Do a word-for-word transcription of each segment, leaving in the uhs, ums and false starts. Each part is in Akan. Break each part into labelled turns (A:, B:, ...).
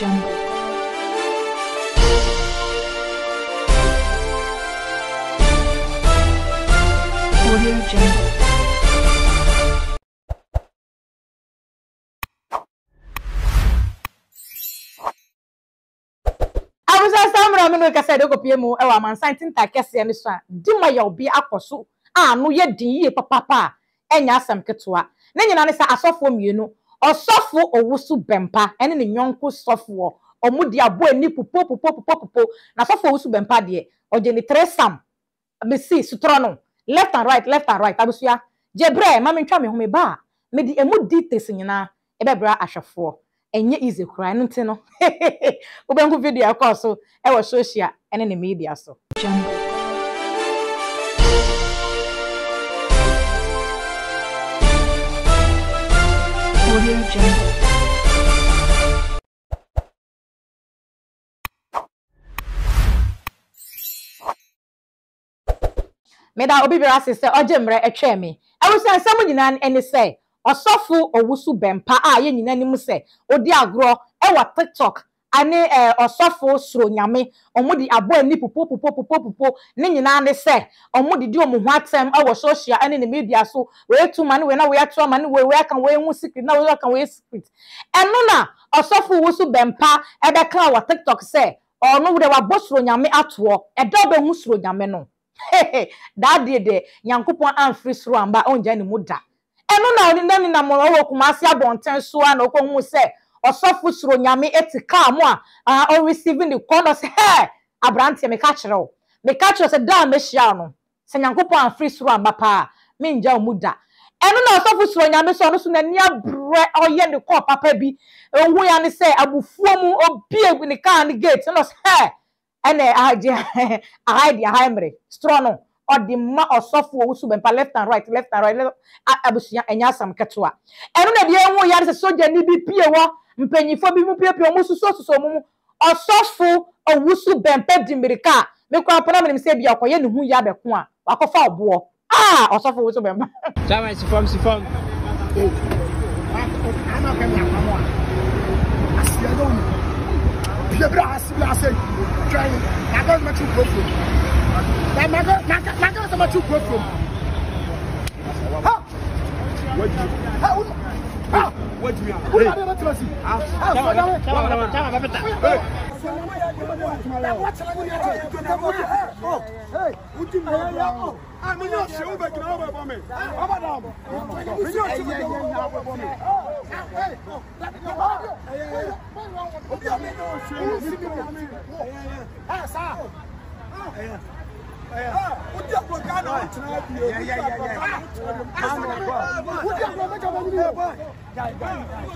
A: Jungle. Audio Jungle.
B: I was a summer no ka say de ko pie mu e wa man santin ta kese ne so a di ma ya obi akoso a no ye din ye papa pa enya asam ketoa na nyina ne sa asofo mienu osofo Owusu Bempah ene ne nyonko sofo omudi abo ani pupo pupo pupo pupo na sofo Owusu Bempah de oje ni tre sam me see Tr0uble left and right left and right abusua jebre ma me ntwa me ho me ba me di emu details nyina e bebra ahwefo enye easy cry no nti no obengu video akọ so e wo social ene ne media so
A: Jungle. Audio Jungle.
B: me da obi bra sese ojemre etwe me e wo san sam nyina ene say osofo Owusu Bempah a ye nyina ni mu say odi agro e wa TikTok ane eh osofo suro nyame omudi abo ani pupo pupo pupo pupo ne nyina ne say omudi di omu hwatem e wo social ane ne media so we tu mane we na we ato mane we we kan we hu secret na we kan we secret eno na osofo Owusu Bempah e be kan wa TikTok say ono we wa bosuro nyame ato e do be hu suro nyame no that day de nyankopon amfri suro amba onja ni muda eno na oni nani na mo wo kumase abonten so a na ko hu say osofo suro nyame etika mo a on receiving the corner say hey abrante me ka kire o me ka kire say da me hia no se nyankopon amfri suro amba pa me nja muda eno na osofo suro nyame so no so na ni abre oye ne ko papa bi ohu ya ne say abufuo mu obi egu ne kan ne gate no say hey ene aje ahide ahaimre Tr0uble odi ma osofo Owusu Bempah left and right left and right abusuya enya asam ketoa eno na de enwo ya se soja ni bi pie wo mpanyifo bi mu pie pie mu suso suso mu osofo Owusu Bempah di mirika me kwa pona me se bia akoye ne hu ya beko a wakofa obo ah osofo Owusu Bempah
C: Chama si fam si fam eh ana ka mi akamo a asia do ni bia bra asia say try I don't want to go from that maga maga maga so much to go from ha what ha ha what me what are you to see ah chama chama chama bapeta hey oh hey uti me ya ah me no se u be kina o ba me baba da me no se u be kina o ba me hey obi o me no se u be kina me ah sa eh ah uti akwa kana o tena bi o yeah yeah yeah ah uti akwa me ka ba ni ba ya ya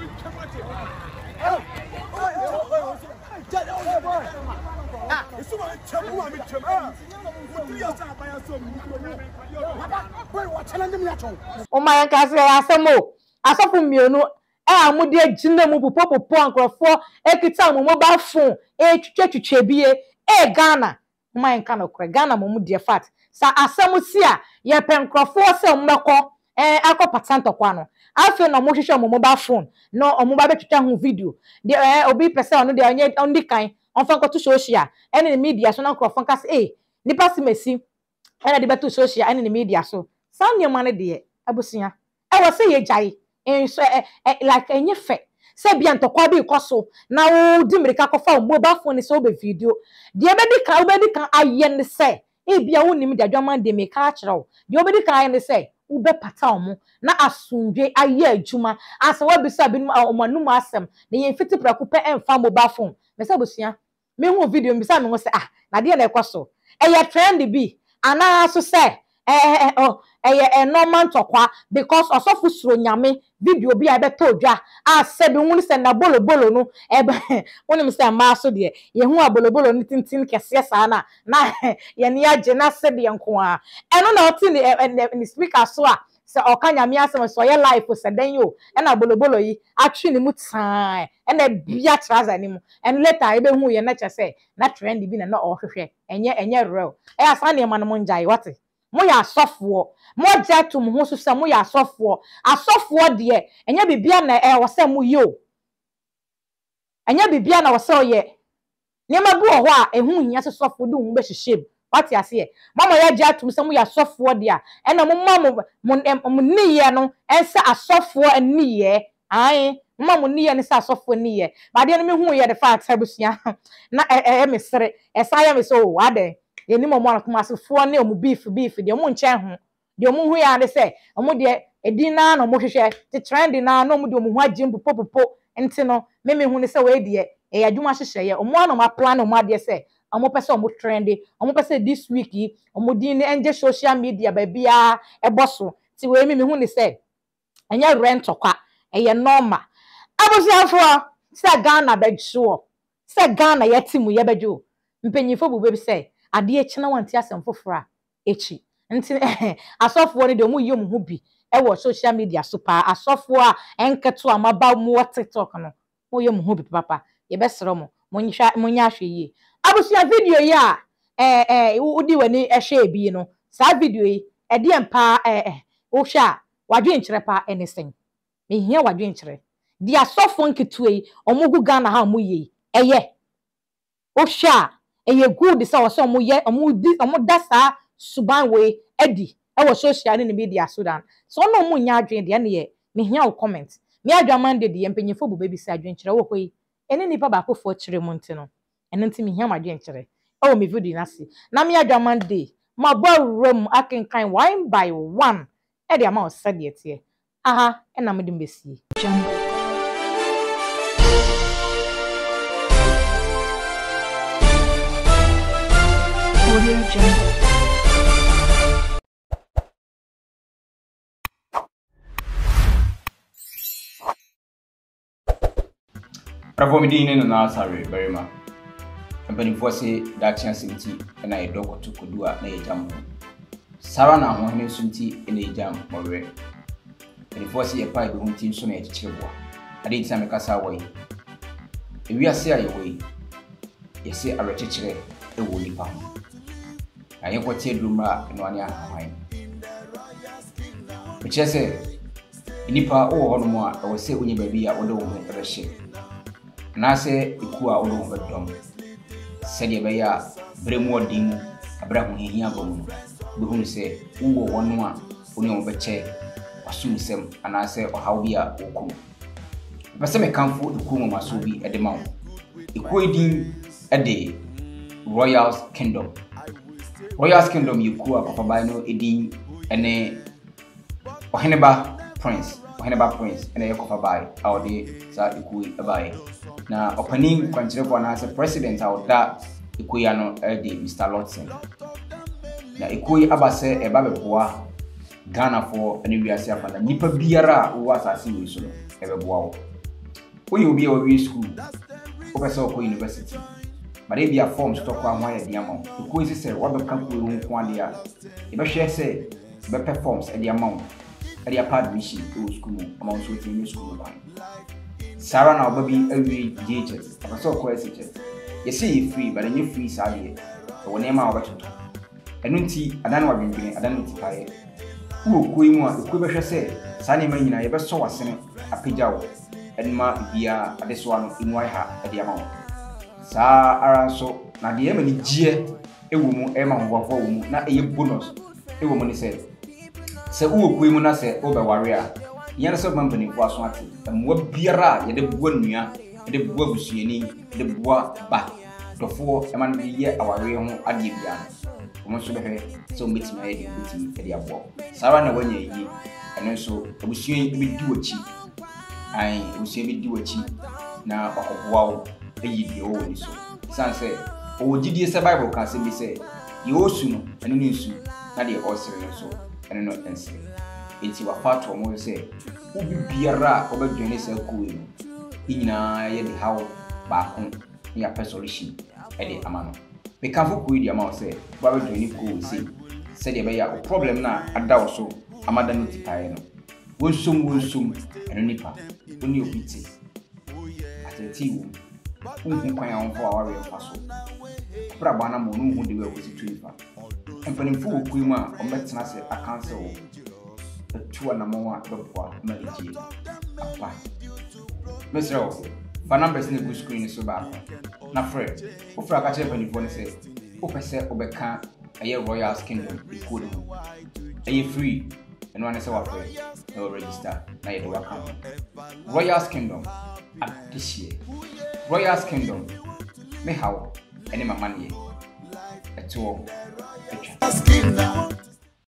C: oh oh ah isu ma chemu ma mi chemu ah uti ya sa ba ya so mi boy wa challenge me acho
B: o ma yan ka se asemo asofo mienu e amudi agina mu pupo pupo ankrofo ekita mu mobile phone e twetwe twetwe bie e Ghana o ma yan ka no kre Ghana mu mu de fat sa asemu si a ye penkrofo se mmeko eh akọ patanto kwa no afi no mo hwehwe mo mobile phone no o mo ba betwetwa ho video de eh obi pese ono de onye ondi kan onfa ko to social ene ne media so na krofo nka se eh nipa se mesi ene de beto social ene ne media so san ne man de abusia e wo se ye jai en so like enye fe se bia ntokwa bi koso na wo di mirika ko fa mobile phone so be video de be di kan wo be di kan aye ne se e bia wo nim de adwaman de me ka kire de wo be di kan aye ne se ube pata omo na asundwe aye adwuma asa wa bisa bi omanum asem na ye fiti prako pe emfa mobile phone me se bosia me hu video bisa me ho se ah na de na ekoso e ye trend bi ana so se eh oh eh normal tokwa because osofo suro nyame video bi a beto odwa a se bi hu se na bolo bolo no e wonim se ma so de ye hu abolo bolo ni tintin kese sa na na ye ne age na se de nko a eno na oti ni speaker so a se okanya mi asem so ye life se den yo e na bolo bolo yi atwi ni mu tan e na bia trouser ni mu and later e be hu ye na che se na trend bi na na ohwehwe enye enye real e asa na ma no mo njai what mo ya asofo mo jetu mo so se mo ya asofo asofo de enye bibia na e wo se mo yo anya bibia na wo se oye nema bi wo ho a ehu nya sosofo de hu be hyehyem what ya se mama ya gya atum se mu ya sofo de a ena mo mama mo niye no ense asofo aniye ai mama mo niye ne se asofo niye ba de no me hu ye de fa atabusua na e me sere esa ya me so wa de ye ni mo mo akoma asofo ne omu beef beef de mo nche ho de omu hu ya de se omu de edi na no mo hwehwe te trend na no omu de omu hu agye mpo popo enti no me me hu ne se we de e adwuma hyehyɛ ye omo ano ma plan omo ade se omo pese omo trendy omo pese this week yi omo din ne enje social media ba bia e boso ti we me me hu ne se enya rent kwa e ye normal abusiafo se Ghana begso se Ghana yetimu ye bejo mpanyifo bu bebi se ade e kina wanti asem fofora echi nti asofo ne de omo yom hu bi e wo social media super asofo a enketo amaba mu TikTok no mo yom hu bi papa ye besro mo munya munya hwe yi abusia video yi a eh eh udi wani ehwe bi no sa video yi e de empa eh wo hwe a wadwe nkyere pa anything me hia wadwe nkyere di asofo nketu yi omugu Ghana ha mo yi eye wo hwe a eye good se wo se omo ye omo di omo dasa suban we edi e wo social ne media Sudan so no mo nya adwen de ne ye me hia wo comment me adwaman de de empanyefo bu bebi se adwen nkyere wo koyi ene nipa ba akofo kyere mu ntino ene nti me hia madwe nkyere o me video na se na me adwaman de ma borum akenkan one by one e de ama o sade tie aha e na me de mbesie
A: Jungle. Audio Jungle.
D: Bravo me din na sorry very much. Company for say that chance inti na e doko to kodua na e jam. Sara na ho hene sunti na e jam morwe. Company for say e pa be hunti so na e chichireboa. Ade ti na me kasa wo yi. E wi ase aye wo yi. Ye se are chichire e wo nipa ho. Aye ko tie dumra no ane ahwan. Me chese nipa o ho no mo a wo se onye ba bi a wo de wo ho rehye. Na se iku a ono bedom sede be ya bremu odin abrahu hihia bomu be hu se uwo wono a oni o beche wasumsem ana se ohaw bi a okum be se me kanfo iku mo maso bi ede ma iku edin ede Royal Kingdom Royal Kingdom iku a papa bai no edin ene ohianiba Prince ohianiba Prince ene yakofa bai awde sa iku abai na opening kwanchire kwa na as president awda ikuya no edi Mister Lotson na ikuyi abase eba beboa Ghana for ani wiase afana nipa biara wo asase wi so no ebeboa wo oyi obi a wi school opese okọ university but e bia form stock kwa hwan ya diamon ikuyi se wo be kan ko ru kwa dia e be hwe se be performs e diamon e dia pad mission o school mo amount so tin school kwa Sarah na baby every G H S abaso ko S H S you see free but you free sadie so wona ma obato enu nti adan wa bibire adan nti pae wo koi mu a ko be hwe se sa ne ma nyina ye be so wasene apagya wo enma bia adeso ano inu ai ha ade ama wo sa ara so na de ema ni gie ewo mu ema ngwafo wo mu na eye bonus ewo mu ni se se wo koi mu na se o be ware a yana so company kwa so ati amwa biara ye de bua nua ye de bua busuani de bua ba dofo e man bi ye aware ho ade bia no mo so be so meeting ayi de meeting e de abo sara na wanya yi eno so busuani bi di wachi ai busuani bi di wachi na akoboa wo e yi de o ni so san se o gidie se bible kan se bi se ye osu no eno ni nsu na de o sere so eno no ense enti wa fato mo se ubi biara obadwene se kuwe no nyina ye de hawo ba ko ya solution e de amano me kan fo kuwe di ama se ba badwene kuwe se se de be ya o problem na adawo so amada no tikaye no wonsum wonsum eno nipa oni obiti ateti wo unhu kwan ya onfo aware faso pra bana mo no hu de we ko si tuifa empanimfo wo kuwe ma o metena se akanse wo tuwa na mwa bepwa maliji apa mesro fa numbers in the screen so back. Na friend, who for a catch up on the phone say, who say Obeka a year Royal Kingdom is good. Are you free? And one is our friend, no register, now you do account. Royal Kingdom at this year. Royal Kingdom, me how, any my money, at all.